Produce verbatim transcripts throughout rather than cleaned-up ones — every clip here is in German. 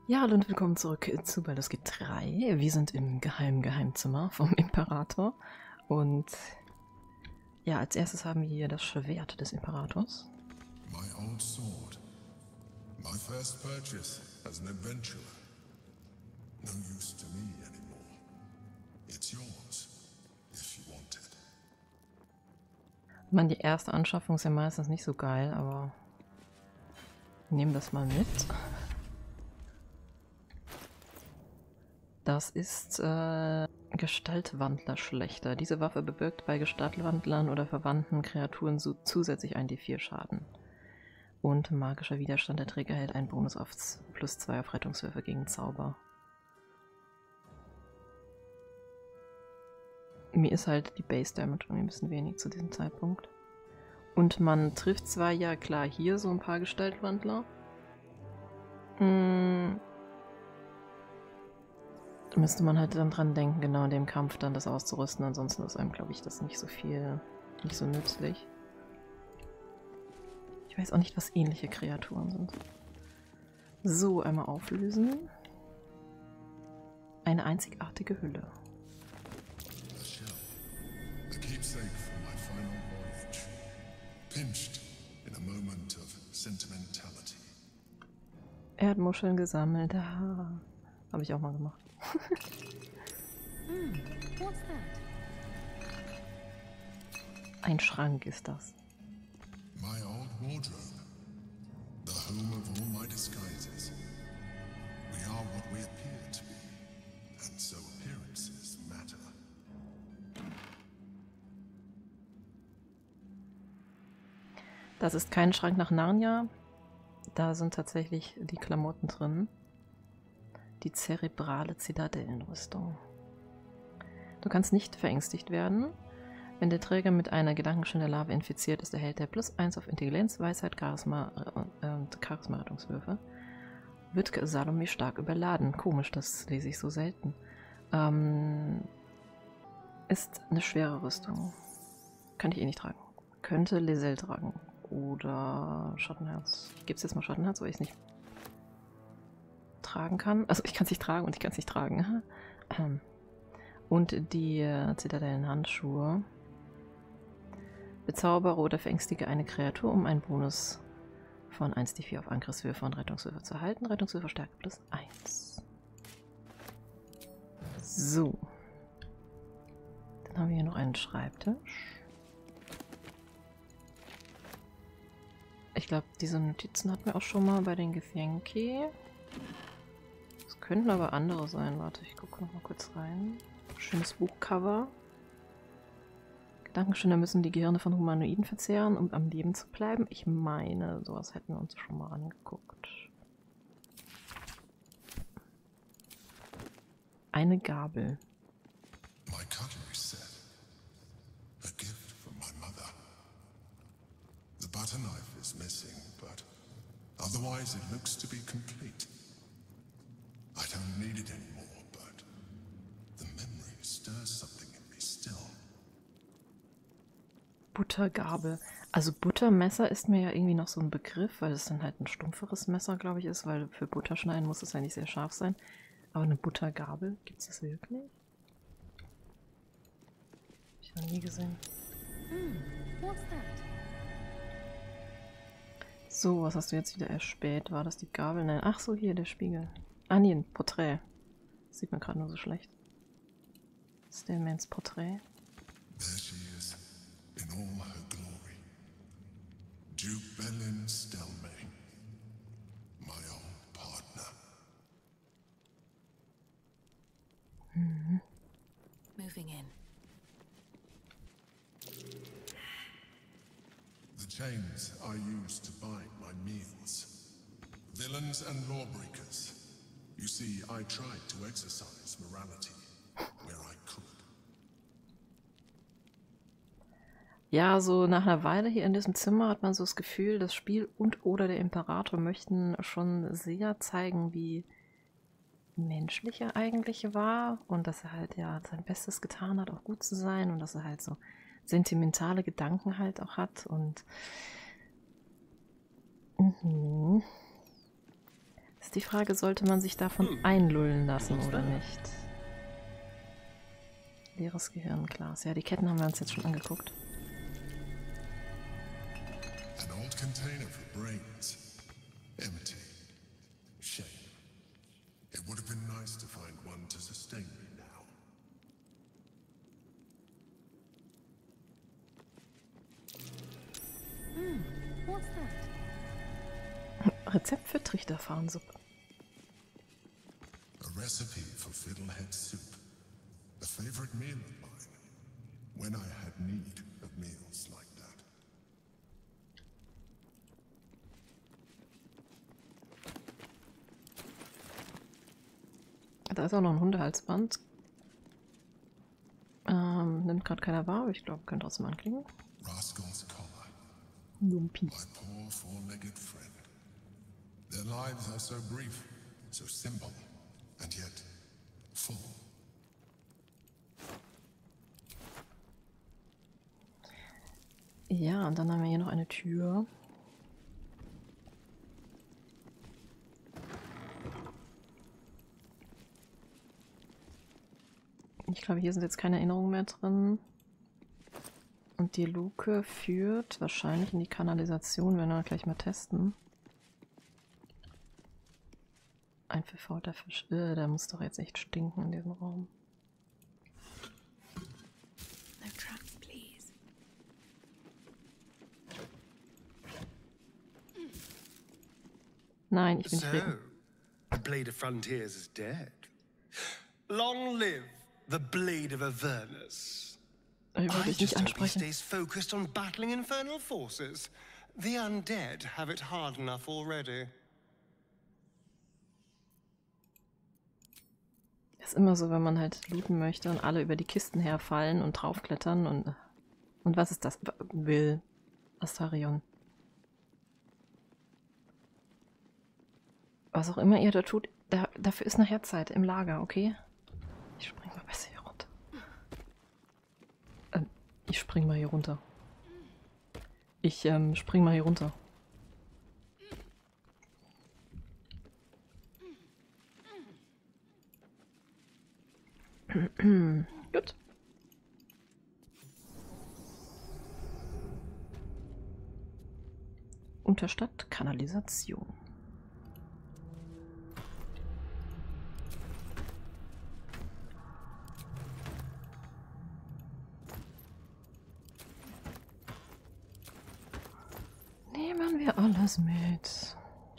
Ja, hallo und willkommen zurück zu Baldur's Gate drei. Wir sind im geheimen Geheimzimmer vom Imperator. Und ja, als erstes haben wir hier das Schwert des Imperators. My old sword. My first purchase as an adventurer. No use to me anymore. It's yours, if you want it. Ich meine, die erste Anschaffung ist ja meistens nicht so geil, aber wir nehmen das mal mit. Das ist äh, Gestaltwandler-Schlechter. Diese Waffe bewirkt bei Gestaltwandlern oder verwandten Kreaturen so zusätzlich ein D vier Schaden. Und magischer Widerstand. Der Träger hält einen Bonus auf plus zwei auf Rettungswürfe gegen Zauber. Mir ist halt die Base Damage ein bisschen wenig zu diesem Zeitpunkt. Und man trifft zwar ja klar hier so ein paar Gestaltwandler. Hm. Da müsste man halt dann dran denken, genau in dem Kampf dann das auszurüsten. Ansonsten ist einem, glaube ich, das nicht so viel, nicht so nützlich. Ich weiß auch nicht, was ähnliche Kreaturen sind. So, einmal auflösen. Eine einzigartige Hülle. A shell. A keepsake from my final voyage. Pinched in a moment of sentimentality. Erdmuscheln gesammelt. Ah, habe ich auch mal gemacht. Hmm, what's that? Ein Schrank ist das. My old wardrobe. The home of all my disguises. We are what we appear to be. And so appearances matter. Das ist kein Schrank nach Narnia. Da sind tatsächlich die Klamotten drin. Die zerebrale Zitadellenrüstung. Du kannst nicht verängstigt werden. Wenn der Träger mit einer Gedankenschön der Larve infiziert ist, erhält er plus eins auf Intelligenz, Weisheit, Charisma äh, und Charisma-Rettungswürfe. Wird Salome stark überladen. Komisch, das lese ich so selten. Ähm, ist eine schwere Rüstung. Kann ich eh nicht tragen. Könnte Lisel tragen. Oder Schattenherz. Gibt es jetzt mal Schattenherz, weil ich es nicht tragen kann? Also ich kann es nicht tragen und ich kann es nicht tragen. Und die äh, Zitadellenhandschuhe. Bezaubere oder verängstige eine Kreatur, um einen Bonus von eins D vier auf Angriffswürfe und Rettungswürfe zu erhalten. Rettungswürfe Stärke plus eins. So. Dann haben wir hier noch einen Schreibtisch. Ich glaube, diese Notizen hatten wir auch schon mal bei den Githyanki. Das könnten aber andere sein. Warte, ich gucke noch mal kurz rein. Schönes Buchcover. Gedankenstände müssen die Gehirne von Humanoiden verzehren, um am Leben zu bleiben. Ich meine, sowas hätten wir uns schon mal angeguckt. Eine Gabel. My cutlery set. A gift from my mother. The butter knife is missing, but otherwise it looks to be complete. I don't need it anymore, but the memory stirs something in me still. Buttergabel. Also Buttermesser ist mir ja irgendwie noch so ein Begriff, weil es dann halt ein stumpferes Messer, glaube ich, ist, weil für Butterschneiden muss es ja nicht sehr scharf sein. Aber eine Buttergabel, gibt es das wirklich? Hab ich noch nie gesehen. Hmm, what's that? So, was hast du jetzt wieder erspäht? War das die Gabel? Nein. Ach so, hier, der Spiegel. Ah, nee, ein Porträt. Das sieht man gerade nur so schlecht. Stillmans Porträt. There she is, in all her glory. Duke Belin Stelmane, my old partner. Moving in. The chains I use to bind my meals. Villains and lawbreakers. You see, I tried to exercise morality where I could. Ja, so nach einer Weile hier in diesem Zimmer hat man so das Gefühl, das Spiel und oder der Imperator möchten schon sehr zeigen, wie menschlich er eigentlich war und dass er halt ja sein Bestes getan hat, auch gut zu sein und dass er halt so sentimentale Gedanken halt auch hat und mhm. Ist die Frage, sollte man sich davon einlullen lassen oder nicht? Leeres Gehirnglas. Ja, die Ketten haben wir uns jetzt schon angeguckt. An old container for brains. Empty. Shame. It would have been nice to find one to sustain me now. Hmm, what's that? Rezept für Trichterfarnsuppe. A recipe for fiddlehead soup. A favorite meal of mine. When I had need of meals like that. Da ist auch noch ein Hundehalsband. Ähm, nimmt gerade keiner wahr, aber ich glaube, könnte trotzdem anklicken. Rascal's collar. Lumpi. My poor four-legged friend. Their lives are so brief, so simple, and yet full. Ja, und dann haben wir hier noch eine Tür. Ich glaube, hier sind jetzt keine Erinnerungen mehr drin. Und die Luke führt wahrscheinlich in die Kanalisation, werden wir gleich mal testen. Ein verfaulter Fisch. Äh, der muss doch jetzt echt stinken in diesem Raum. No traps, please. Nein, ich will nicht So, reden. the Blade of Frontiers is dead. Long live the Blade of Avernus. Ich wollte I dich nicht just hope he ansprechen. stays focused on battling infernal forces. The undead have it hard enough already. Ist immer so, wenn man halt looten möchte und alle über die Kisten herfallen und draufklettern und... Und was ist das? Will Astarion. Was auch immer ihr da tut, da, dafür ist nachher Zeit im Lager, okay? Ich spring mal besser hier runter. Ähm, ich spring mal hier runter. Ich ähm, spring mal hier runter. Gut. Unterstadt Kanalisation. Nehmen wir alles mit.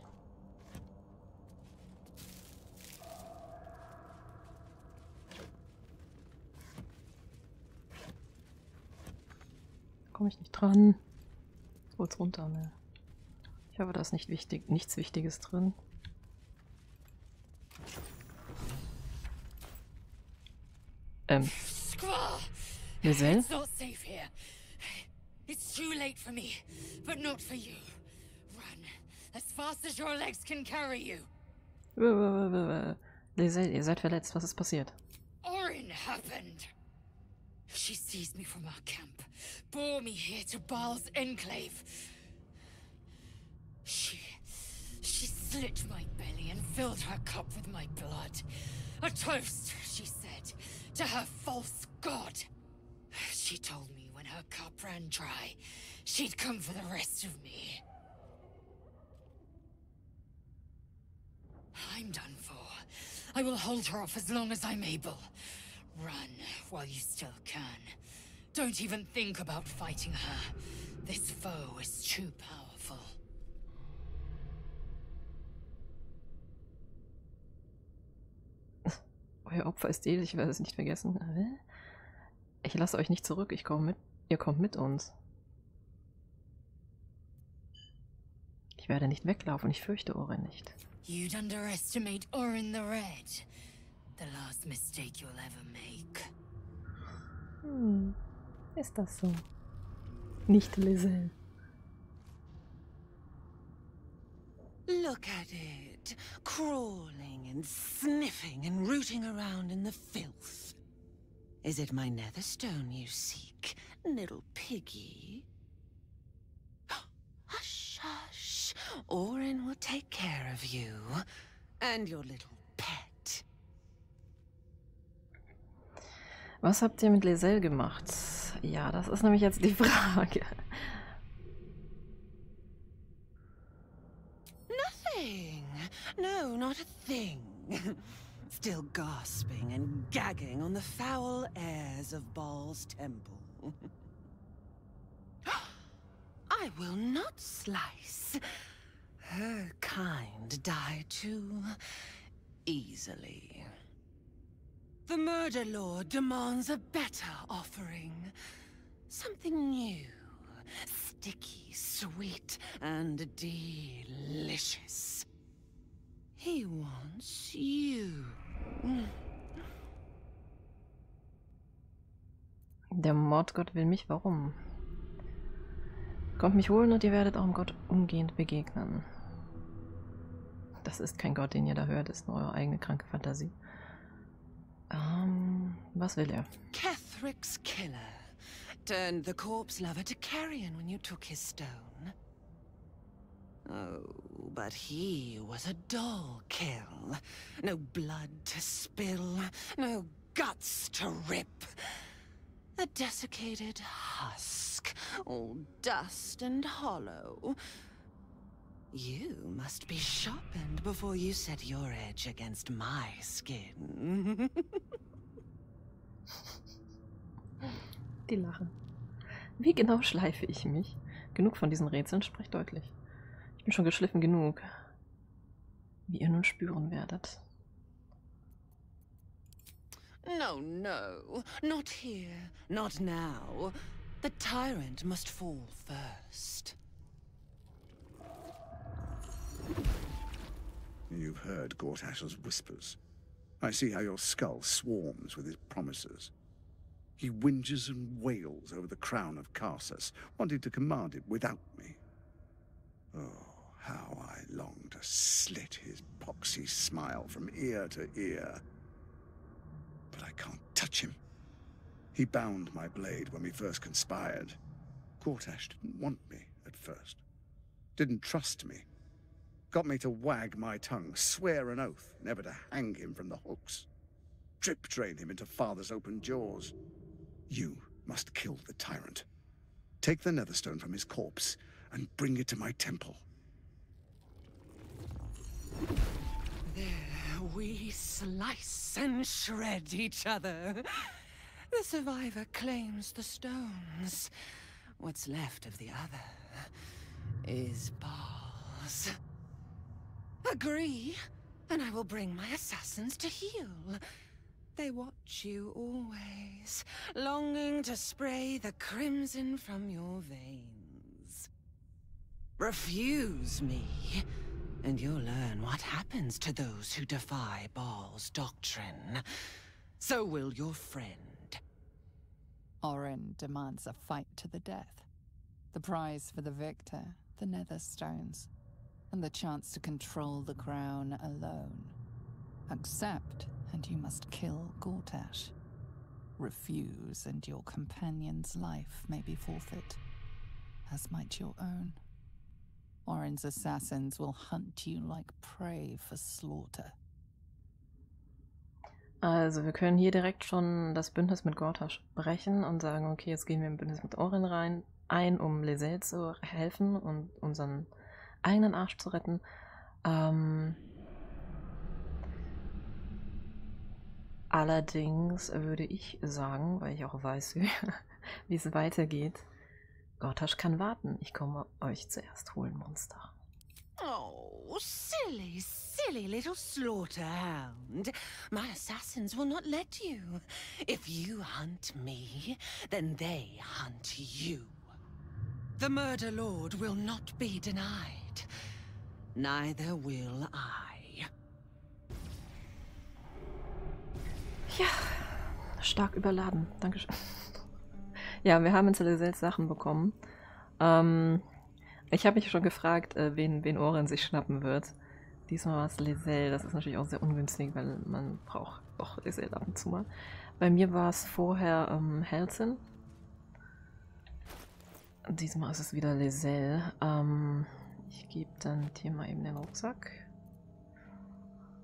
Komme ich nicht dran. So, jetzt runter, ne? Ich hoffe, da ist nicht wichtig, nichts Wichtiges drin. Ähm. Squall! Lizelle? It's not safe here. It's too late for me, but not for you. Run as fast as your legs can carry you. Lizelle, ihr seid verletzt. Was ist passiert? Orin happened. She seized me from our camp, bore me here to Baal's enclave. She... she slit my belly and filled her cup with my blood. A toast, she said, to her false god. She told me when her cup ran dry, she'd come for the rest of me. I'm done for. I will hold her off as long as I'm able. Run while you still can. Don't even think about fighting her. This foe is too powerful. Euer Opfer ist edel, ich werde es nicht vergessen. Ich lasse euch nicht zurück, ich komme mit. Ihr kommt mit uns. Ich werde nicht weglaufen, ich fürchte Orin nicht. You'd underestimate Orin the Red. The last mistake you'll ever make. Hm, ist das so? Nicht Lizelle. Look at it, crawling and sniffing and rooting around in the filth. Is it my netherstone you seek, little piggy? Hush, hush. Orin will take care of you. And your little pet. Was habt ihr mit Lae'zel gemacht? Ja, das ist nämlich jetzt die Frage. Nothing. No, not a thing. Still gasping and gagging on the foul airs of Baal's temple. I will not slice. Her kind die too easily. The Murder Lord demands a better offering. Something new, sticky, sweet, and delicious. He wants you. Der Mordgott will mich, warum? Kommt mich holen und ihr werdet eurem Gott umgehend begegnen. Das ist kein Gott, den ihr da hört, ist nur eure eigene kranke Fantasie. Ähm, was will er? Kethric's killer turned the corpse lover to carrion when you took his stone. Oh, but he was a dull kill. No blood to spill, no guts to rip. A desiccated husk, all dust and hollow. You must be sharpened before you set your edge against my skin. Die lachen. Wie genau schleife ich mich? Genug von diesen Rätseln, spricht deutlich. Ich bin schon geschliffen genug. Wie ihr nun spüren werdet. No, no, not here, not now. The tyrant must fall first. You've heard Gortash's whispers. I see how your skull swarms with his promises. He whinges and wails over the crown of Karsus, wanting to command it without me. Oh, how I long to slit his poxy smile from ear to ear. But I can't touch him. He bound my blade when we first conspired. Gortash didn't want me at first. Didn't trust me. Got me to wag my tongue, swear an oath never to hang him from the hooks. Drip drain him into father's open jaws. You must kill the tyrant. Take the Netherstone from his corpse and bring it to my temple. There we slice and shred each other. The survivor claims the stones. What's left of the other is Baal's. Agree, and I will bring my assassins to heal. They watch you always, longing to spray the crimson from your veins. Refuse me, and you'll learn what happens to those who defy Baal's doctrine. So will your friend. Orin demands a fight to the death. The prize for the victor, the Netherstones, and the chance to control the crown alone. Accept, and you must kill Gortash. Refuse, and your companion's life may be forfeit, as might your own. Orin's assassins will hunt you like prey for slaughter. Also, wir können hier direkt schon das Bündnis mit Gortash brechen und sagen, okay, jetzt gehen wir im Bündnis mit Orin rein, ein, um Lae'zel zu helfen und unseren eigenen Arsch zu retten. Ähm, allerdings würde ich sagen, weil ich auch weiß, wie, wie es weitergeht, Gortash kann warten. Ich komme euch zuerst holen, Monster. Oh, silly, silly little slaughterhound. My assassins will not let you. If you hunt me, then they hunt you. The Murder Lord will not be denied. Neither will I. Ja, stark überladen. Dankeschön. Ja, wir haben jetzt Lae'zels Sachen bekommen. Ähm, ich habe mich schon gefragt, äh, wen, wen Orin sich schnappen wird. Diesmal war es Lae'zel. Das ist natürlich auch sehr ungünstig, weil man braucht auch Lae'zel ab und zu mal. Bei mir war es vorher ähm, Halsin. Diesmal ist es wieder Lae'zel. Ähm, ich gebe dann hier mal eben den Rucksack.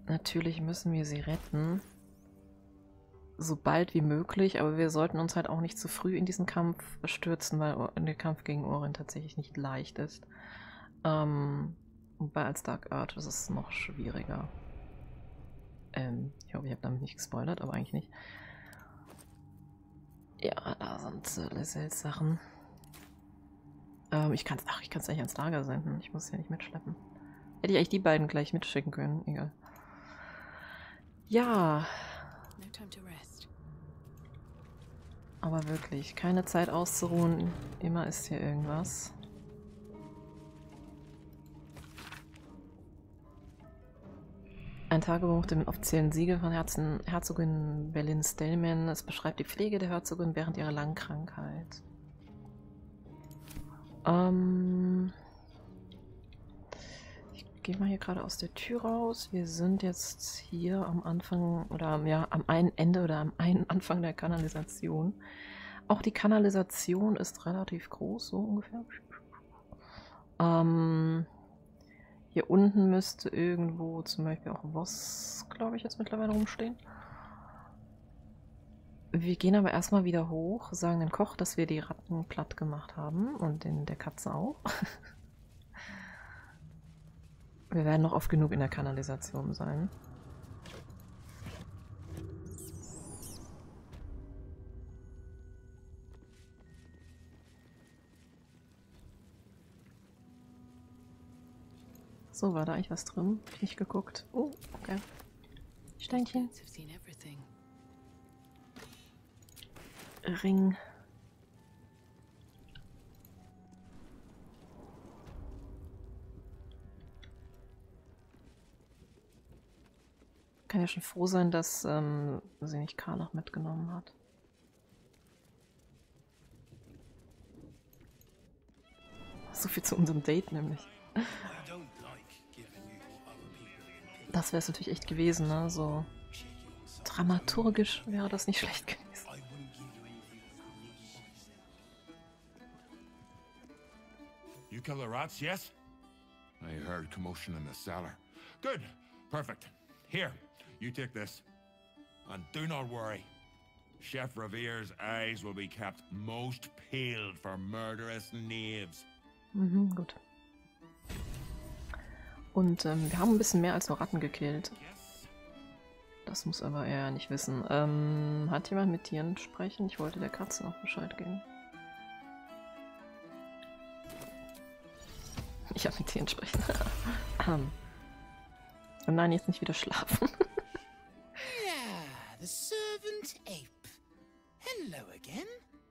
Natürlich müssen wir sie retten. So bald wie möglich, aber wir sollten uns halt auch nicht zu früh in diesen Kampf stürzen, weil der Kampf gegen Orin tatsächlich nicht leicht ist. Ähm, wobei als Dark Earth ist es noch schwieriger. Ähm, ich hoffe, ich habe damit nicht gespoilert, aber eigentlich nicht. Ja, da sind äh, Sachen. Ähm, ich kann es ach, ich kann es eigentlich ans Lager senden. Ich muss es ja nicht mitschleppen. Hätte ich eigentlich die beiden gleich mitschicken können. Egal. Ja. No time to rest. Aber wirklich, keine Zeit auszuruhen. Immer ist hier irgendwas. Ein Tagebuch dem offiziellen Siegel von Herzen, Herzogin Belin Stellman. Es beschreibt die Pflege der Herzogin während ihrer langen Krankheit. Ähm ich gehe mal hier gerade aus der Tür raus. Wir sind jetzt hier am Anfang oder ja am einen Ende oder am einen Anfang der Kanalisation. Auch die Kanalisation ist relativ groß, so ungefähr. Ähm Hier unten müsste irgendwo zum Beispiel auch Voss, glaube ich, jetzt mittlerweile rumstehen. Wir gehen aber erstmal wieder hoch, sagen dem Koch, dass wir die Ratten platt gemacht haben und den der Katze auch. Wir werden noch oft genug in der Kanalisation sein. So, war da eigentlich was drin? Hab ich nicht geguckt. Oh, okay. Steinchen. I've seen everything. Ring. Kann ja schon froh sein, dass ähm, sie nicht Karlach mitgenommen hat. So viel zu unserem Date nämlich. Das wäre es natürlich echt gewesen, ne? So dramaturgisch wäre das nicht schlecht gewesen. You kill the rats, yes? I heard commotion in the cellar. Good. Perfect. Here, you take this. And do not worry. Chef Revere's eyes will be kept most peeled for murderous knaves. Mhm, gut. Und ähm, wir haben ein bisschen mehr als nur Ratten gekillt. Das muss aber er nicht wissen. Ähm, hat jemand mit Tieren sprechen? Ich wollte der Katze noch Bescheid geben. Ich habe mit Tieren sprechen. um. Und nein, jetzt nicht wieder schlafen. Yeah, the servant ape. Hello again.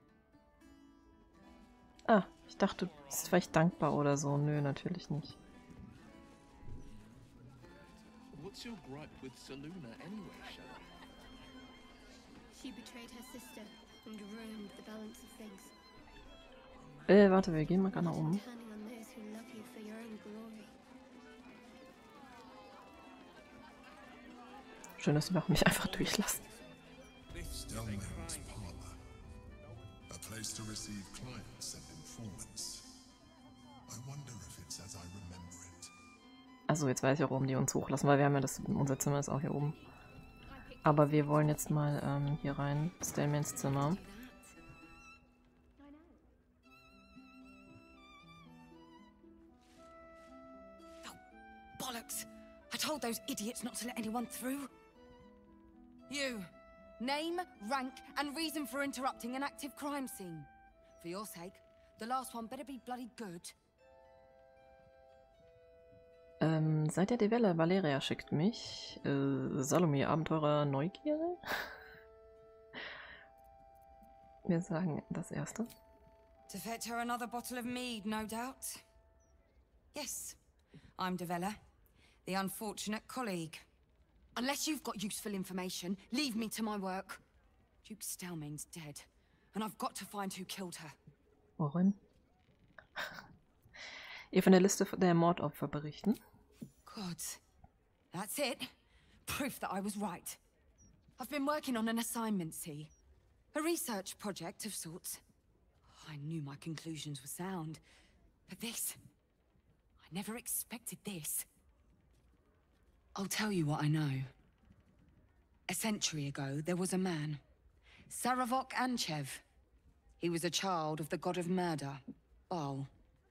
Ah, ich dachte, du bist vielleicht dankbar oder so. Nö, natürlich nicht. What's your gripe with Saluna anyway, Shadow? She betrayed her sister and ruined the balance of things. Äh, warte, wir gehen mal gerade nach oben. Turning on those who love you for your own glory. Schön, dass die Wachen mich einfach durchlassen. Stellman's parlor. A place to receive clients and informants. I wonder if it's as I remember it. Also jetzt weiß ich auch, warum die uns hochlassen, weil wir haben ja das, unser Zimmer ist auch hier oben. Aber wir wollen jetzt mal ähm, hier rein, Stellmans Zimmer. Bollocks! I told those idiots not to let anyone through. You. Name, rank, and reason for interrupting an active crime scene. For your sake, the last one better be bloody good. Ähm, seid ihr die Welle? Valeria schickt mich. Äh, Salome, Abenteurer Neugierde? Wir sagen das erste. To fetch her another bottle of mead, no doubt. Yes, I'm Devella, the unfortunate colleague. Unless you've got useful information, leave me to my work. Duke Stelmane's dead, and I've got to find who killed her. Worin? Ihr von der Liste der Mordopfer berichten? Good. That's it. Proof that I was right. I've been working on an assignment, see? A research project of sorts. I knew my conclusions were sound, but this... I never expected this. I'll tell you what I know. A century ago, there was a man, Sarevok Anchev. He was a child of the god of murder, Baal.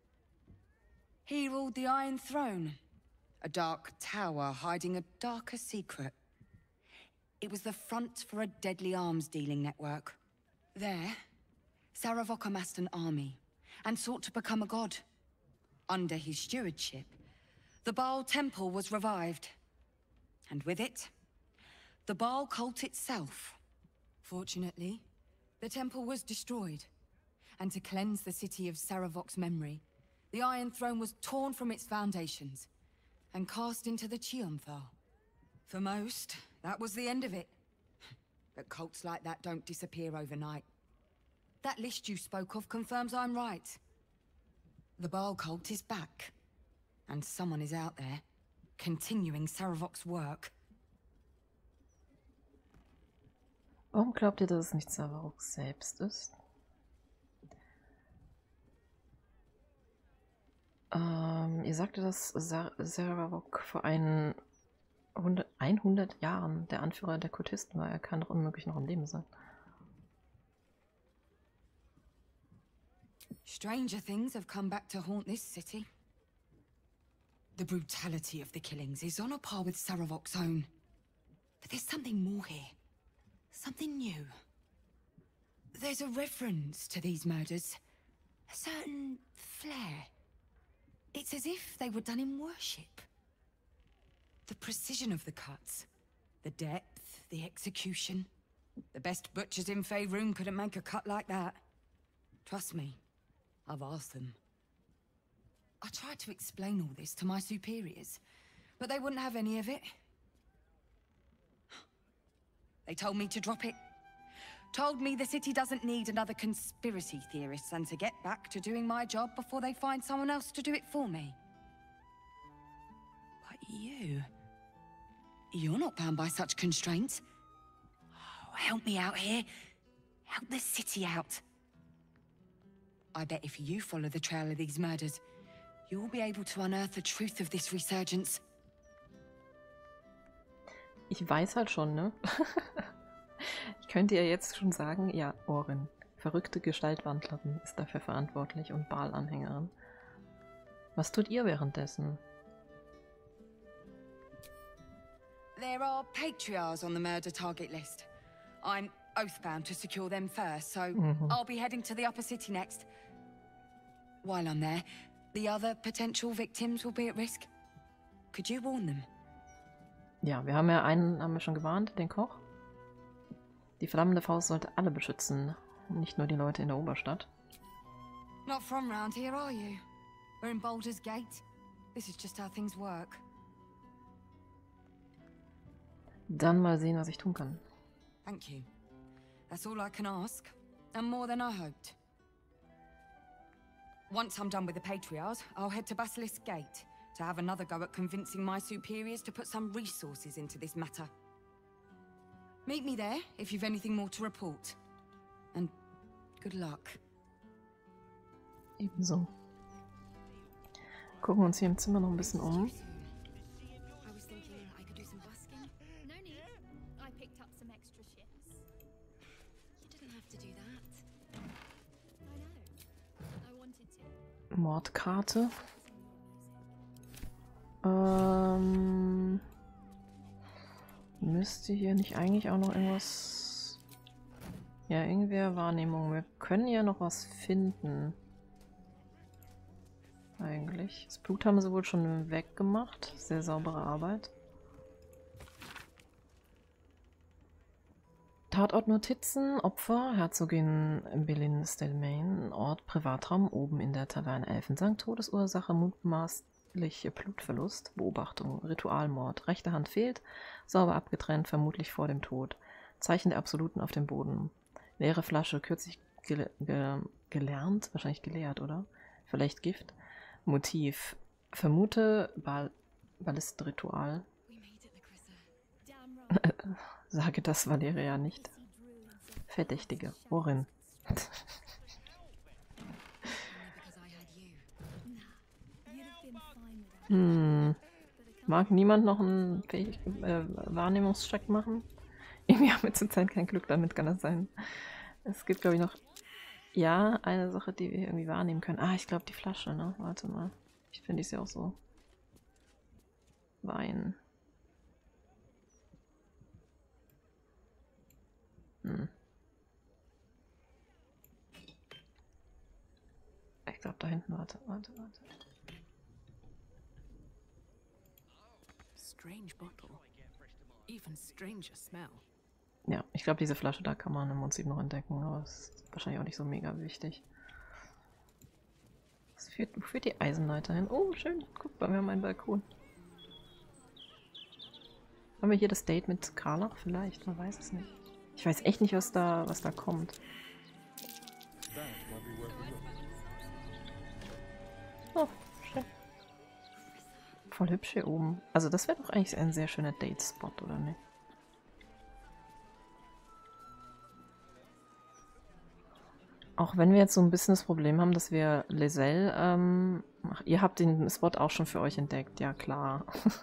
He ruled the Iron Throne, a dark tower hiding a darker secret. It was the front for a deadly arms-dealing network. There, Sarevok amassed an army and sought to become a god. Under his stewardship, the Baal Temple was revived. And with it, the Baal cult itself. Fortunately, the temple was destroyed. And to cleanse the city of Sarevok's memory, the Iron Throne was torn from its foundations and cast into the Chionthal. For most, that was the end of it. But cults like that don't disappear overnight. That list you spoke of confirms I'm right. The Baal cult is back. And someone is out there, continuing Sarevok's work. Warum glaubt ihr, dass es nicht Sarevok selbst ist? Ähm, ihr sagte, dass Sarevok vor ein hundert Jahren der Anführer der Kultisten war. Er kann doch unmöglich noch am Leben sein. Stranger things have come back to haunt this city. The brutality of the killings is on a par with Sarevok's own. But there's something more here. Something new. There's a reference to these murders. A certain flair. It's as if they were done in worship. The precision of the cuts. The depth, the execution. The best butchers in Faerun couldn't make a cut like that. Trust me, I've asked them. I tried to explain all this to my superiors, but they wouldn't have any of it. They told me to drop it. Told me the city doesn't need another conspiracy theorist and to get back to doing my job before they find someone else to do it for me. But you... You're not bound by such constraints. Oh, help me out here. Help the city out. I bet if you follow the trail of these murders, you'll be able to unearth the truth of this resurgence. Ich weiß halt schon, ne? Ich könnte ja jetzt schon sagen, ja, Orin, verrückte Gestaltwandlerin, ist dafür verantwortlich und Baal-Anhängerin. Was tut ihr währenddessen? There are patriarchs on the murder target list. I'm oathbound to secure them first, so mm-hmm. I'll be heading to the upper city next. While I'm there, the other potential victims will be at risk. Could you warn them? Ja, wir haben ja einen, haben wir schon gewarnt, den Koch. Die flammende Faust sollte alle beschützen, nicht nur die Leute in der Oberstadt. Not from round here, are you? We're in Baldur's Gate. This is just how things work. Dann mal sehen, was ich tun kann. Thank you. That's all I can ask, and more than I hoped. Once I'm done with the Patriarchs, I'll head to Basilisk Gate to have another go at convincing my superiors to put some resources into this matter. Meet me there if you've anything more to report. And good luck. Ebenso. Gucken uns hier im Zimmer noch ein bisschen um. Mordkarte. Ähm, müsste hier nicht eigentlich auch noch irgendwas... Ja, irgendwer Wahrnehmung. Wir können ja noch was finden. Eigentlich. Das Blut haben sie wohl schon weggemacht. Sehr saubere Arbeit. Tatortnotizen, Opfer, Herzogin Belin Stelmain, Ort Privatraum, oben in der Taverne Elfensang, Todesursache, mutmaßliche Blutverlust, Beobachtung, Ritualmord, rechte Hand fehlt, sauber abgetrennt, vermutlich vor dem Tod, Zeichen der Absoluten auf dem Boden, leere Flasche, kürzlich gele ge gelernt, wahrscheinlich geleert, oder? Vielleicht Gift, Motiv, vermute Ball Ballistritual. Sage das Valeria nicht. Verdächtige. Orin. hm. Mag niemand noch einen Fähig äh, Wahrnehmungscheck machen? Irgendwie haben wir zurzeit kein Glück damit, kann das sein. Es gibt, glaube ich, noch ja eine Sache, die wir irgendwie wahrnehmen können. Ah, ich glaube die Flasche, ne? Warte mal. Ich finde ich ja auch so. Wein. Hm. Ich glaube da hinten, warte, warte, warte. Strange bottle. Even stranger smell. Ja, ich glaube, diese Flasche da kann man im Prinzip noch entdecken, aber es ist wahrscheinlich auch nicht so mega wichtig. Was führt, wo führt die Eisenleiter hin? Oh, schön. Guck mal, wir haben einen Balkon. Haben wir hier das Date mit Carla? Vielleicht, man weiß es nicht. Ich weiß echt nicht, was da, was da kommt. Oh, schön. Voll hübsch hier oben. Also das wäre doch eigentlich ein sehr schöner Date-Spot, oder nicht? Auch wenn wir jetzt so ein bisschen das Problem haben, dass wir Lae'zel, ähm, ach, ihr habt den Spot auch schon für euch entdeckt, ja klar.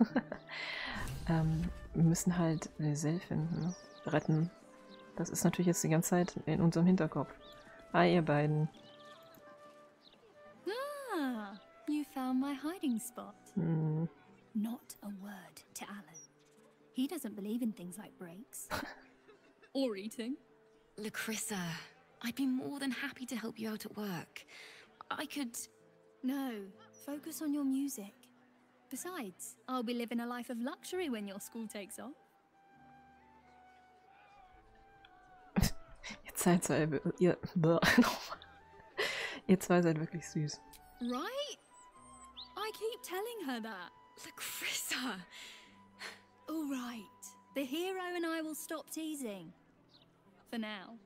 ähm, wir müssen halt Lae'zel finden, ne? Retten. Das ist natürlich jetzt die ganze Zeit in unserem Hinterkopf. Hi, ihr beiden. Ah, you found my hiding spot. Hm. Not a word to Alan. He doesn't believe in things like breaks. Or eating. Lacrissa, I'd be more than happy to help you out at work. I could... No, focus on your music. Besides, I'll be living a life of luxury when your school takes off. Ihr seid so, ihr, ihr zwei seid wirklich süß. Right? I keep telling her that. Lacrissa! All right. The hero and I will stop teasing. For now.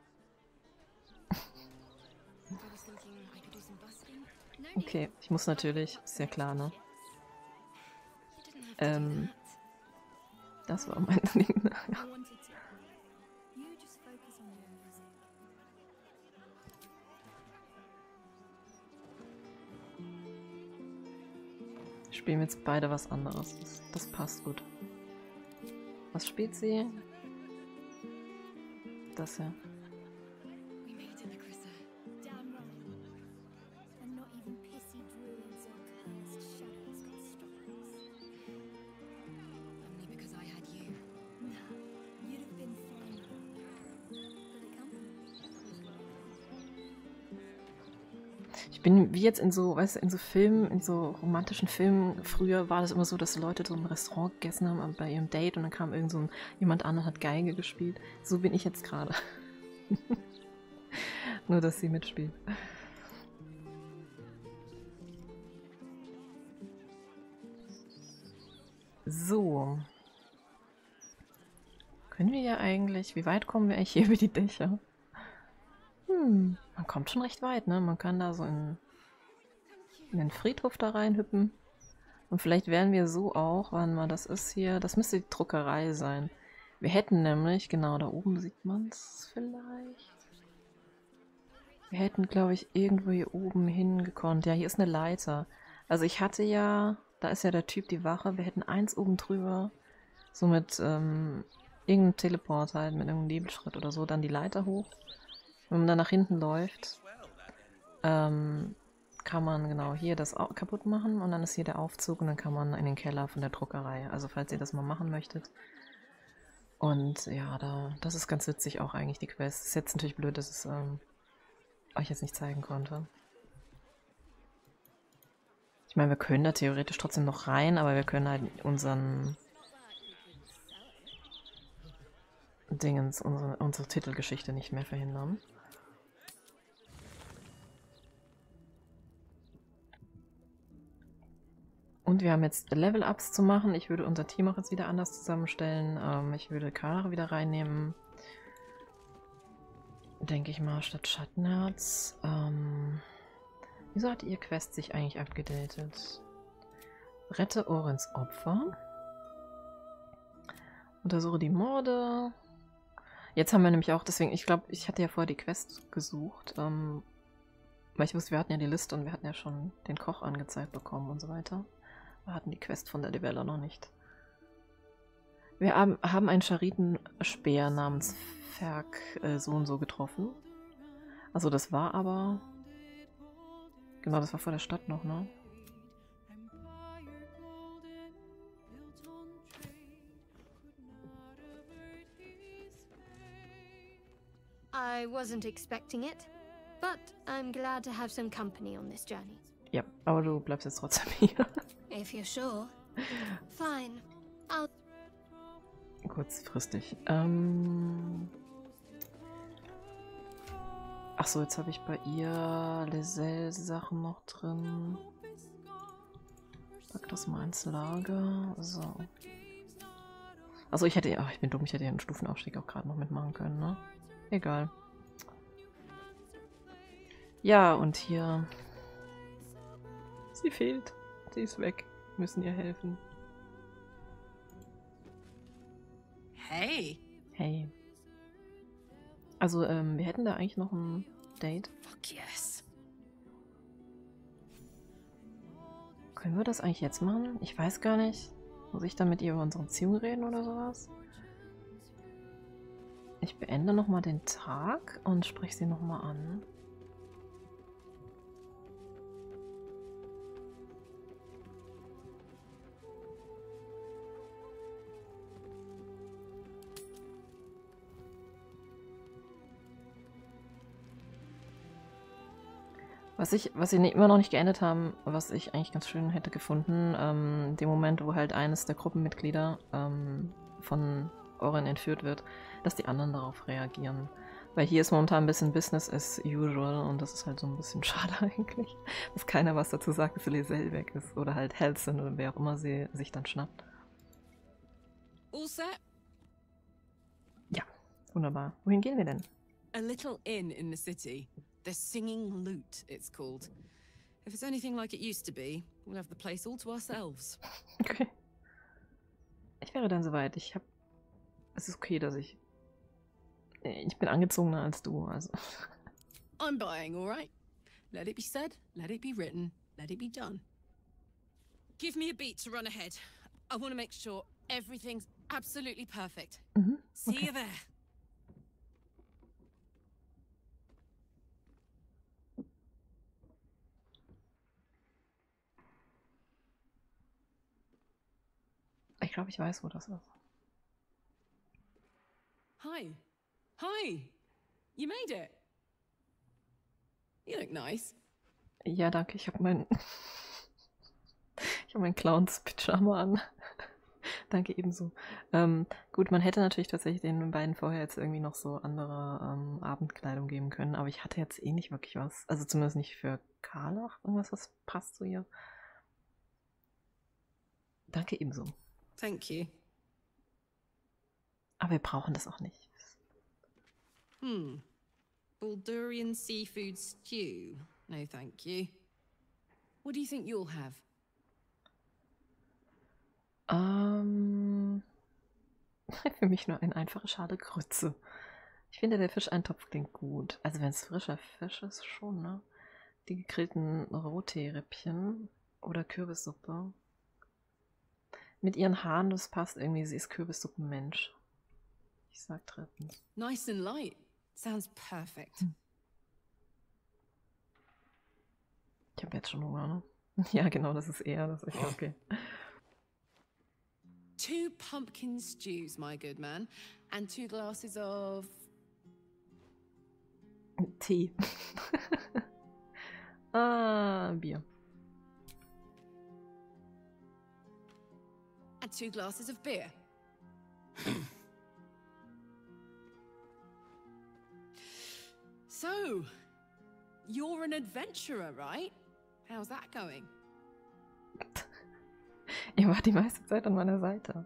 Okay, ich muss natürlich, ist ja klar, ne? Ähm, das war mein Ding. Spielen jetzt beide was anderes. Das, das passt gut. Was spielt sie? Das hier. Ich bin wie jetzt in so, weißt du, in so Filmen, in so romantischen Filmen, früher war das immer so, dass Leute so im Restaurant gegessen haben bei ihrem Date und dann kam irgend so ein, jemand an und hat Geige gespielt. So bin ich jetzt gerade. Nur, dass sie mitspielt. So. Können wir ja eigentlich, wie weit kommen wir eigentlich hier über die Dächer? Hm, man kommt schon recht weit, ne? Man kann da so in, in den Friedhof da reinhüppen. Und vielleicht wären wir so auch, wann mal das ist hier, das müsste die Druckerei sein. Wir hätten nämlich, genau da oben sieht man es vielleicht. Wir hätten, glaube ich, irgendwo hier oben hingekonnt. Ja, hier ist eine Leiter. Also ich hatte ja, da ist ja der Typ die Wache, wir hätten eins oben drüber, so mit ähm, irgendeinem Teleport halt, mit irgendeinem Nebelschritt oder so, dann die Leiter hoch. Wenn man dann nach hinten läuft, ähm, kann man genau hier das kaputt machen und dann ist hier der Aufzug und dann kann man in den Keller von der Druckerei. Also falls ihr das mal machen möchtet. Und ja, da, das ist ganz witzig auch eigentlich, die Quest. Ist jetzt natürlich blöd, dass es ähm, euch jetzt nicht zeigen konnte. Ich meine, wir können da theoretisch trotzdem noch rein, aber wir können halt unseren Dingens, unsere, unsere Titelgeschichte nicht mehr verhindern. Und wir haben jetzt Level-Ups zu machen. Ich würde unser Team auch jetzt wieder anders zusammenstellen. Ähm, ich würde Kara wieder reinnehmen. Denke ich mal, statt Schattenherz. Ähm, wieso hat ihr Quest sich eigentlich abgedatet? Rette Orens Opfer. Untersuche die Morde. Jetzt haben wir nämlich auch, deswegen, ich glaube, ich hatte ja vorher die Quest gesucht. Ähm, weil ich wusste, wir hatten ja die Liste und wir hatten ja schon den Koch angezeigt bekommen und so weiter. Wir hatten die Quest von der Libella noch nicht. Wir haben, haben einen Charitenspeer namens Ferk äh, so und so getroffen. Also das war aber... Genau, das war vor der Stadt noch, ne? I wasn't expecting it, but I'm glad to have some company on this journey. Ja, aber du bleibst jetzt trotzdem hier. If you're sure. Fine. I'll... Kurzfristig. Ähm... Achso, jetzt habe ich bei ihr Lisel-Sachen noch drin. Pack das mal ins Lager. So. Also ich hätte, ach, ich bin dumm, ich hätte ja einen Stufenaufstieg auch gerade noch mitmachen können, ne? Egal. Ja, und hier... Sie fehlt. Sie ist weg. Wir müssen ihr helfen. Hey. Hey. Also, ähm, wir hätten da eigentlich noch ein Date. Fuck yes. Können wir das eigentlich jetzt machen? Ich weiß gar nicht. Muss ich dann mit ihr über unsere Beziehung reden oder sowas? Ich beende nochmal den Tag und spreche sie nochmal an. Was ich, was sie immer noch nicht geendet haben, was ich eigentlich ganz schön hätte gefunden, ähm, dem Moment, wo halt eines der Gruppenmitglieder ähm, von Oren entführt wird, dass die anderen darauf reagieren. Weil hier ist momentan ein bisschen Business as usual und das ist halt so ein bisschen schade eigentlich, dass keiner was dazu sagt, dass Lisel weg ist oder halt Halsin oder wer auch immer sie sich dann schnappt. All set? Ja, wunderbar. Wohin gehen wir denn? A little inn in the city. The Singing Lute, it's called. If it's anything like it used to be, we'll have the place all to ourselves. Okay. Ich wäre dann soweit. Ich hab... Es ist okay, dass ich... Ich bin angezogener als du, also... I'm buying, all right? Let it be said, let it be written, let it be done. Give me a beat to run ahead. I want to make sure everything's absolutely perfect. Mhm, See okay. you there. Ich glaube, ich weiß, wo das ist. Hi. Hi. You made it. You look nice. Ja, danke. Ich habe mein... ich habe mein Clowns-Pyjama an. Danke ebenso. Ähm, gut, man hätte natürlich tatsächlich den beiden vorher jetzt irgendwie noch so andere ähm, Abendkleidung geben können, aber ich hatte jetzt eh nicht wirklich was. Also zumindest nicht für Karlach. Irgendwas, was passt zu ihr. Danke ebenso. Thank you. Aber wir brauchen das auch nicht. Hmm. Baldurian seafood stew. No, thank you. What do you think you'll have? Ähm. Für mich nur eine einfache Schale Grütze. Ich finde, der Fischeintopf klingt gut. Also wenn es frischer Fisch ist, schon, ne? Die gegrillten Rotteerippchen oder Kürbissuppe. Mit ihren Haaren, das passt irgendwie. Sie ist Kürbissuppenmensch. Ich sag drittens. Nice and light. Sounds perfect. Hm. Ich habe jetzt schon Hunger, ne? Ja, genau, das ist eher das. Ist okay. Two pumpkin stews, my good man, and two glasses of... Tee. ah, Bier. And two glasses of beer. So, you're an adventurer, right? How's that going? Ihr wart die meiste Zeit an meiner Seite.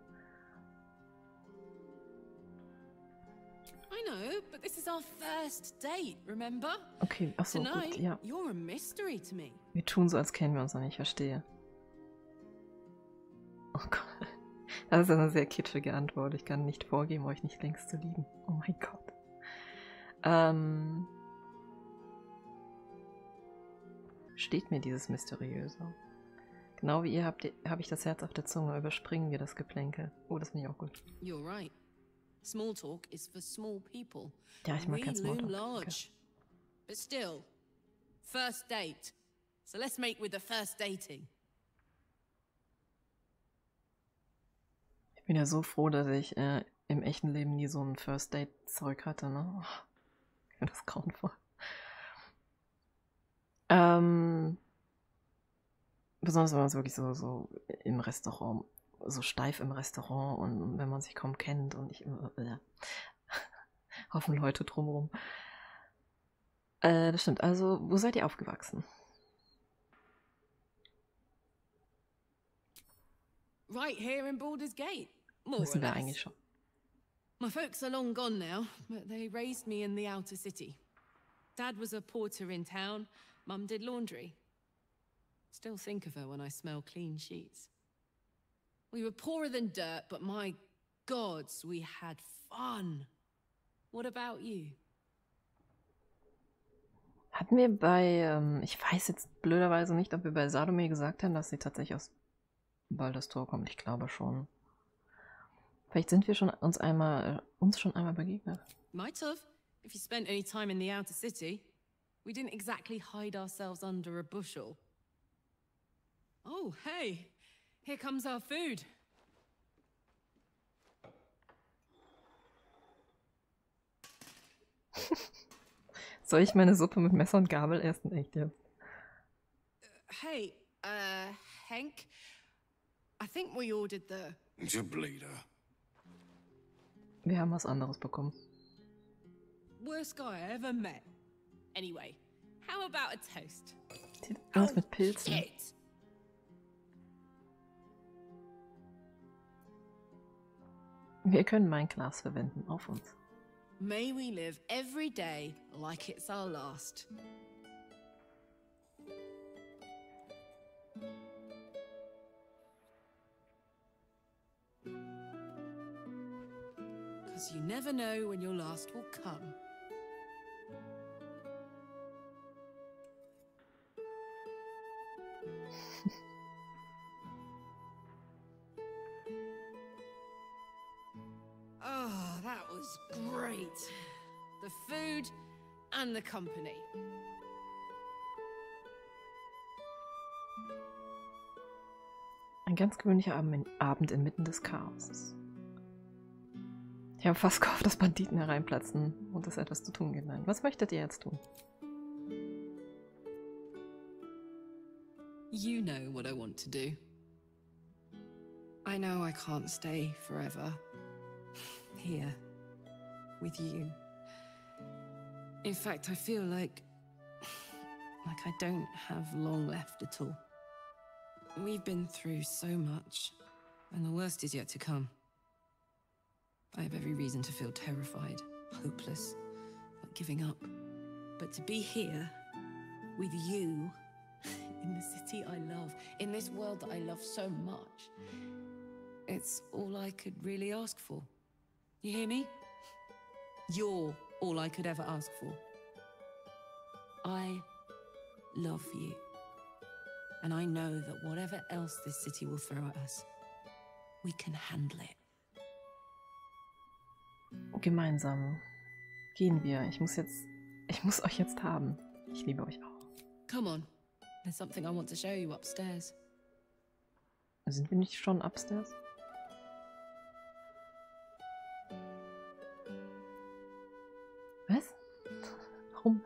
I know, but this is our first date, remember? Okay, ach so, Tonight, gut, ja. you're a mystery to me. Wir tun so, als kennen wir uns noch nicht, verstehe. Oh Gott. Das ist eine sehr kitschige Antwort. Ich kann nicht vorgeben, euch nicht längst zu lieben. Oh mein Gott. Ähm... Steht mir dieses Mysteriöse. Genau wie ihr habt habe ich das Herz auf der Zunge. Überspringen wir das Geplänkel. Oh, das finde ich auch gut. You're right. Small talk is for small people. Ja, ich mag kein We loom Smalltalk. large. Okay. But still, first date. So let's make with the first dating. Ich bin ja so froh, dass ich äh, im echten Leben nie so ein First-Date-Zeug hatte, ne? Oh, ich finde das grauenvoll. Ähm, besonders wenn man es wirklich so, so im Restaurant, so steif im Restaurant und wenn man sich kaum kennt und ich immer, äh, Haufen Leute drumherum. Äh, das stimmt. Also, wo seid ihr aufgewachsen? Right here in Baldur's Gate. More or Wissen wir less. eigentlich schon. My folks are long gone now, but they raised me in the outer city. Dad was a porter in town. Mum did laundry. Still think of her when I smell clean sheets. We were poorer than dirt, but my gods, we had fun. What about you? Hatten wir bei, ähm, ich weiß jetzt blöderweise nicht, ob wir bei Salome gesagt haben, dass sie tatsächlich aus Baldur's Tor kommt. Ich glaube schon. Vielleicht sind wir schon uns einmal, äh, uns schon einmal begegnet. Might have, if you spent any time in the outer city. We didn't exactly hide ourselves under a bushel. Oh, hey, here comes our food. Soll ich meine Suppe mit Messer und Gabel essen? Echt jetzt? Hey, uh, Hank, I think we ordered the... You bleeder. Wir haben was anderes bekommen. worst guy I ever met. Anyway, how about a toast? Irgendwas mit Pilzen. Shit! Wir können mein Glas verwenden, auf uns. May we live every day like it's our last. Because you never know when your last will come. Oh, that was great. The food and the company. Ein ganz gewöhnlicher Abend Abend inmitten des Chaoses. Ich habe fast gehofft, dass Banditen hereinplatzen und es etwas zu tun gibt. Nein. Was möchtet ihr jetzt tun? You know what I want to do. I know I can't stay forever. Here. With you. In fact, I feel like... like I don't have long left at all. We've been through so much, and the worst is yet to come. I have every reason to feel terrified, hopeless, like giving up. But to be here, with you, in the city I love, in this world that I love so much, it's all I could really ask for. You hear me? You're all I could ever ask for. I love you. And I know that whatever else this city will throw at us, we can handle it. Gemeinsam gehen wir. Ich muss jetzt, ich muss euch jetzt haben. Ich liebe euch auch. Come on. There's something I want to show you upstairs. Sind wir nicht schon upstairs? Was? Warum?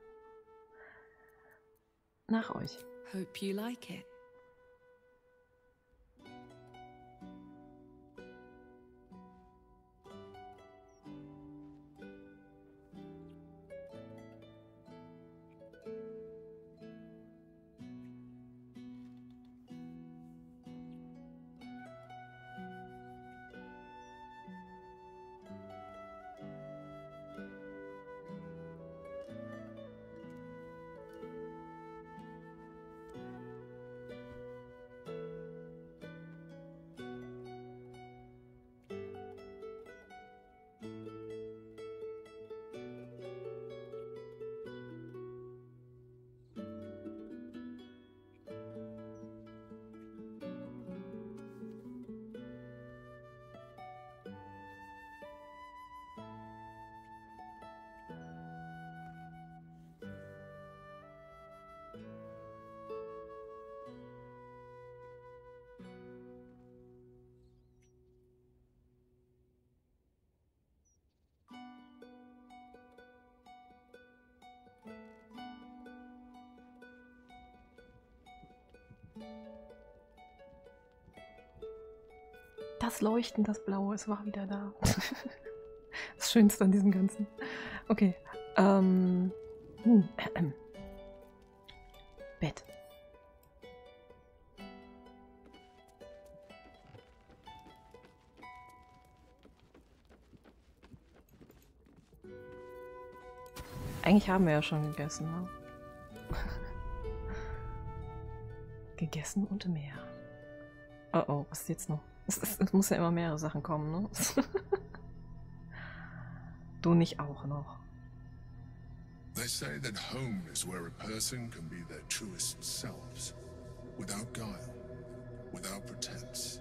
Nach euch. Hope you like it. Das Leuchten, das Blaue, es war wieder da. Das Schönste an diesem Ganzen. Okay. Ähm. Hm, äh, äh. Bett. Eigentlich haben wir ja schon gegessen, ne? Gegessen und mehr. Oh oh, was ist jetzt noch? Es, es, es muss ja immer mehrere Sachen kommen, ne? Du nicht auch noch. They say that home is where a person can be their truest selves, without guile, without pretense.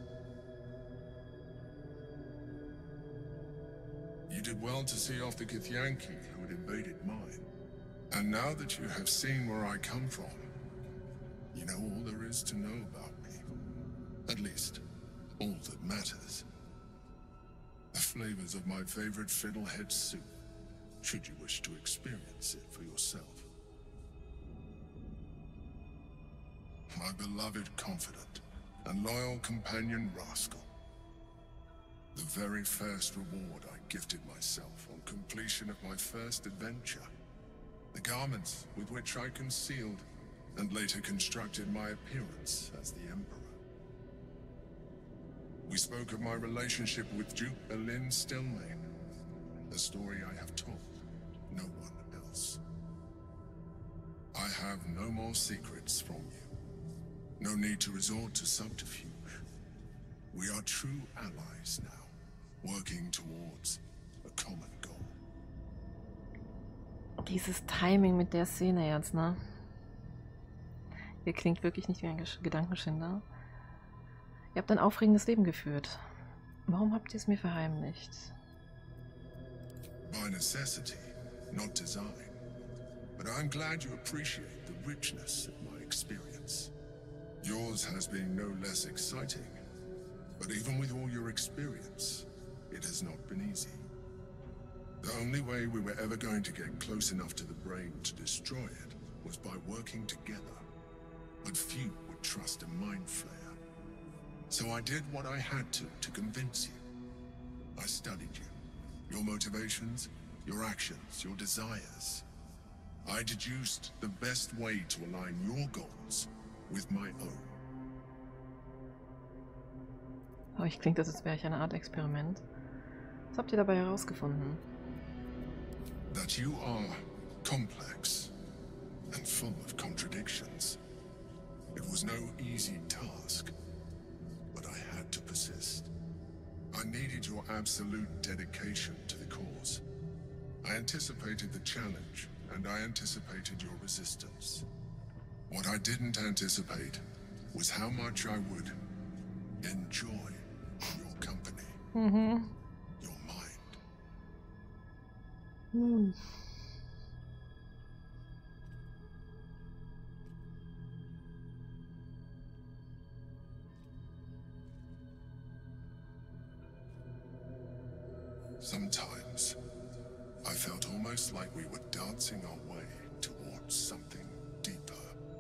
You did well to see off the Githyanki who had invaded mine. And now that you have seen where I come from, you know all there is to know about me. At least, all that matters. The flavors of my favorite fiddlehead soup, should you wish to experience it for yourself. My beloved confidant and loyal companion Rascal. The very first reward I gifted myself on completion of my first adventure. The garments with which I concealed and later constructed my appearance as the Emperor. We spoke of my relationship with Duke Berlin Stillmane, a story I have told no one else. I have no more secrets from you. No need to resort to subterfuge. We are true allies now, working towards a common goal. Dieses Timing mit der Szene jetzt, ne? Ihr klingt wirklich nicht wie ein Gedankenschinder. Ihr habt ein aufregendes Leben geführt. Warum habt ihr es mir verheimlicht? By necessity, not design. But I'm glad you appreciate the richness of my experience. Yours has been no less exciting. But even with all your experience, it has not been easy. The only way we were ever going to get close enough to the brain to destroy it was by working together. But few would trust a mind flayer. So I did what I had to to convince you. I studied you, your motivations, your actions, your desires. I deduced the best way to align your goals with my own. Oh, ich klingt, als wäre ich eine Art Experiment. Was habt ihr dabei herausgefunden? That you are complex and full of contradictions. It was no easy task, but I had to persist. I needed your absolute dedication to the cause. I anticipated the challenge, and I anticipated your resistance. What I didn't anticipate was how much I would enjoy your company. Mhm. Your mind. Hm. Sometimes, I felt almost like we were dancing our way towards something deeper.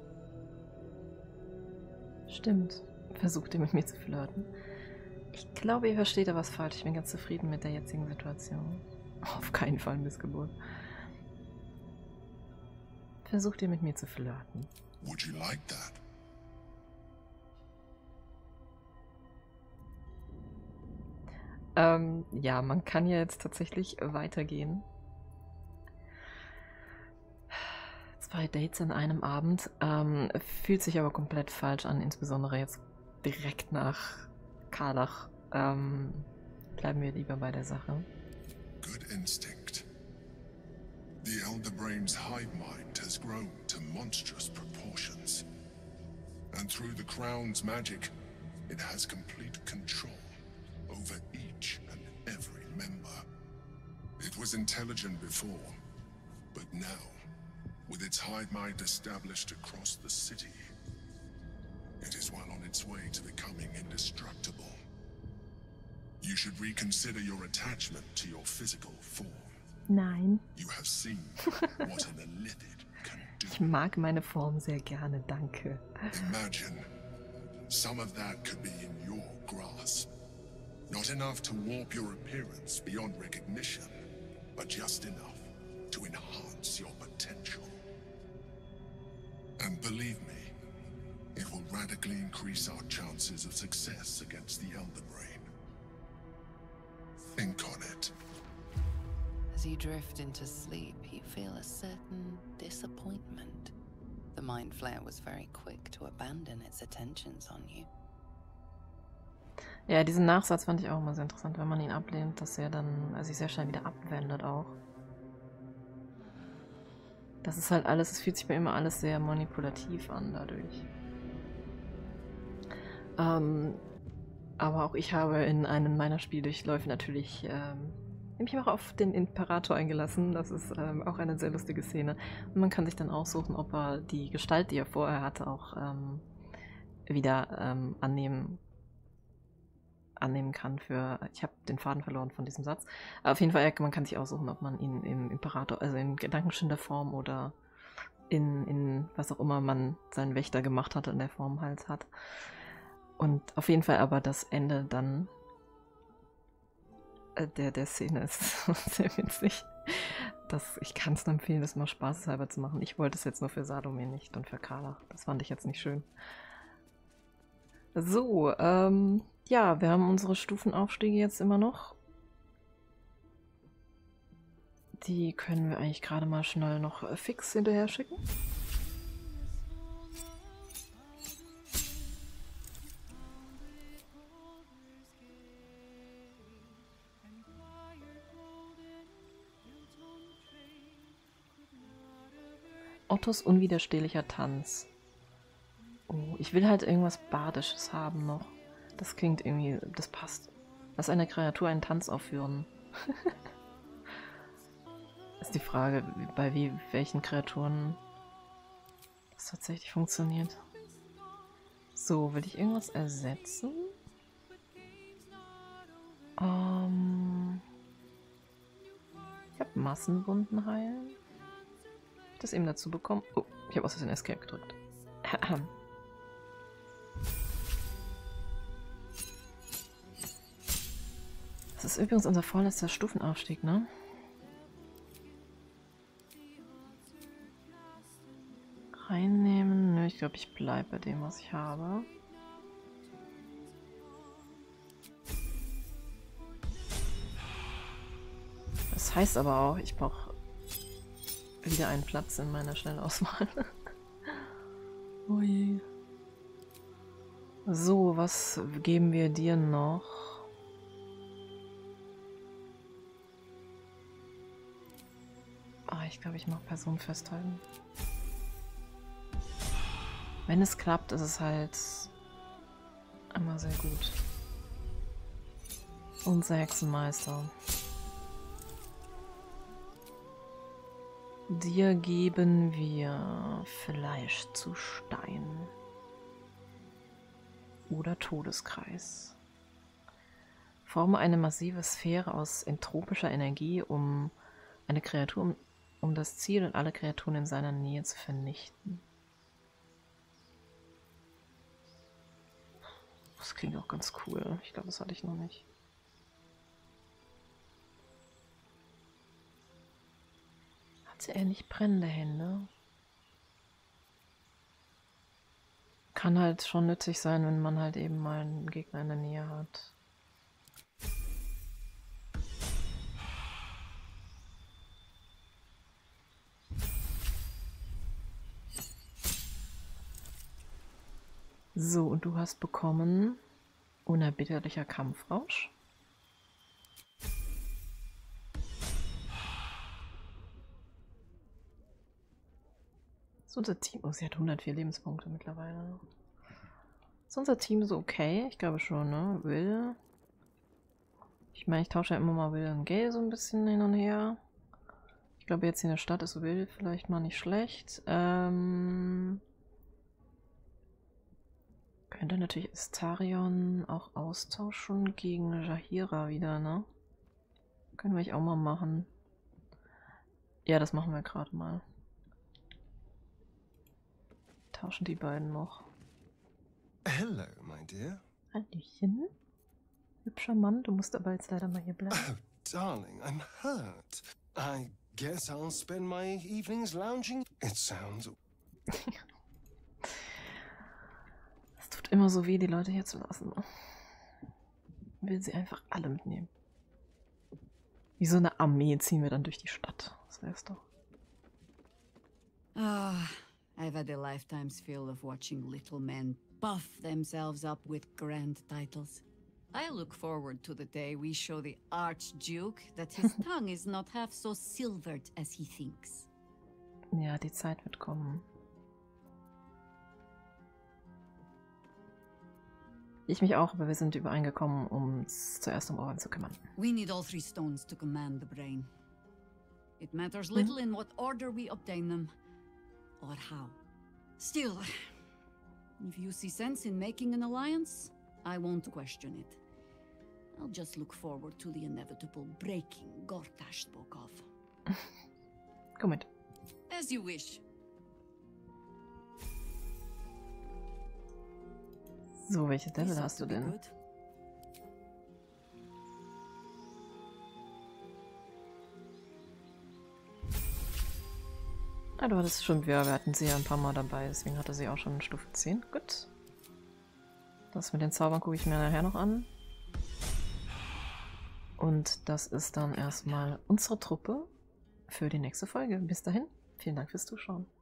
Stimmt. Versucht ihr mit mir zu flirten? Ich glaube, ihr versteht da was falsch. Ich bin ganz zufrieden mit der jetzigen Situation. Auf keinen Fall Missgeburt. Versucht ihr mit mir zu flirten? Would you like that? Ähm, ja, man kann ja jetzt tatsächlich weitergehen. Zwei Dates an einem Abend. Ähm, fühlt sich aber komplett falsch an, insbesondere jetzt direkt nach Karlach. Ähm, bleiben wir lieber bei der Sache. Good instinct. The Elder Brain's hive mind has grown to monstrous proportions. And through the Crown's magic, it has complete control over each and every member. It was intelligent before, but now, with its hive mind established across the city, it is well on its way to becoming You should reconsider your attachment to your physical form. Nein. You have seen what an illithid can do. Ich mag meine Form sehr gerne, danke. Imagine some of that could be in your grasp. Not enough to warp your appearance beyond recognition, but just enough to enhance your potential. And believe me, it will radically increase our chances of success against the Elder Brain. Think on it. As you drift into sleep, you feel a certain disappointment. The Mind Flayer was very quick to abandon its attentions on you. Ja, diesen Nachsatz fand ich auch immer sehr interessant, wenn man ihn ablehnt, dass er dann also sich sehr schnell wieder abwendet auch. Das ist halt alles, es fühlt sich mir immer alles sehr manipulativ an dadurch. Ähm, aber auch ich habe in einem meiner Spieldurchläufe natürlich ähm, mich auch auf den Imperator eingelassen. Das ist ähm, auch eine sehr lustige Szene. Und man kann sich dann aussuchen, ob er die Gestalt, die er vorher hatte, auch ähm, wieder ähm, annehmen annehmen kann für, ich habe den Faden verloren von diesem Satz, aber auf jeden Fall, man kann sich aussuchen, ob man ihn im Imperator, also in Gedankenschinder-Form oder in, in was auch immer man seinen Wächter gemacht hat, in der Form halt hat. Und auf jeden Fall aber das Ende dann äh, der, der Szene ist sehr witzig. Das, ich kann es nur empfehlen, das mal spaßeshalber zu machen. Ich wollte es jetzt nur für Sadomir nicht und für Karlach. Das fand ich jetzt nicht schön. So, ähm, ja, wir haben unsere Stufenaufstiege jetzt immer noch. Die können wir eigentlich gerade mal schnell noch äh, fix hinterher schicken. Ottos unwiderstehlicher Tanz. Oh, ich will halt irgendwas Badisches haben noch. Das klingt irgendwie, das passt. Lass eine Kreatur einen Tanz aufführen. Ist die Frage, bei wie, welchen Kreaturen das tatsächlich funktioniert. So, will ich irgendwas ersetzen? Ähm, ich habe Massenwunden heilen. Hab ich das eben dazu bekommen? Oh, ich habe aus Versehen Escape gedrückt. Das ist übrigens unser vorletzter Stufenaufstieg, ne? Reinnehmen? Nö, ich glaube, ich bleibe bei dem, was ich habe. Das heißt aber auch, ich brauche wieder einen Platz in meiner Schnellauswahl. Oh je. So, was geben wir dir noch? Ah, ich glaube, ich mache Person festhalten. Wenn es klappt, ist es halt immer sehr gut. Unser Hexenmeister. Dir geben wir Fleisch zu Stein. Oder Todeskreis. Forme eine massive Sphäre aus entropischer Energie, um eine Kreatur, um, um das Ziel und alle Kreaturen in seiner Nähe zu vernichten. Das klingt auch ganz cool. Ich glaube, das hatte ich noch nicht. Hatte er nicht brennende Hände? Kann halt schon nützlich sein, wenn man halt eben mal einen Gegner in der Nähe hat. So, und du hast bekommen unerbitterlicher Kampfrausch. Ist unser Team... Oh, sie hat hundertvier Lebenspunkte mittlerweile. Ist unser Team so okay? Ich glaube schon, ne? Will. Ich meine, ich tausche ja immer mal Will und Gale so ein bisschen hin und her. Ich glaube, jetzt in der Stadt ist Will vielleicht mal nicht schlecht. Ähm... Könnte natürlich Astarion auch austauschen gegen Jaheira wieder, ne? Können wir ich auch mal machen. Ja, das machen wir gerade mal. Tauschen die beiden noch. Hello, my dear. Hallöchen. Hübscher Mann, du musst aber jetzt leider mal hier bleiben. Oh, darling, I'm hurt. I guess I'll spend my evenings lounging. It sounds... Es tut immer so weh, die Leute hier zu lassen. Will sie einfach alle mitnehmen. Wie so eine Armee ziehen wir dann durch die Stadt. Das wär's doch. Ah, I've had a lifetime's fill of watching little men puff themselves up with grand titles. I look forward to the day we show the Archduke that his tongue is not half so silvered as he thinks. Ja, die Zeit wird kommen. Ich mich auch, aber wir sind übereingekommen, uns zuerst um Oren zu kümmern. We need all three stones to command the brain. It matters little in what order we obtain them, or how. Still, if you see sense in making an alliance, I won't question it. I'll just look forward to the inevitable breaking Gortash spoke of. Komm mit. As you wish. So, welche Level hast du denn? Ah, du hattest schon, wir, wir hatten sie ja ein paar Mal dabei, deswegen hatte sie auch schon Stufe zehn. Gut. Das mit den Zaubern gucke ich mir nachher noch an. Und das ist dann erstmal unsere Truppe für die nächste Folge. Bis dahin, vielen Dank fürs Zuschauen.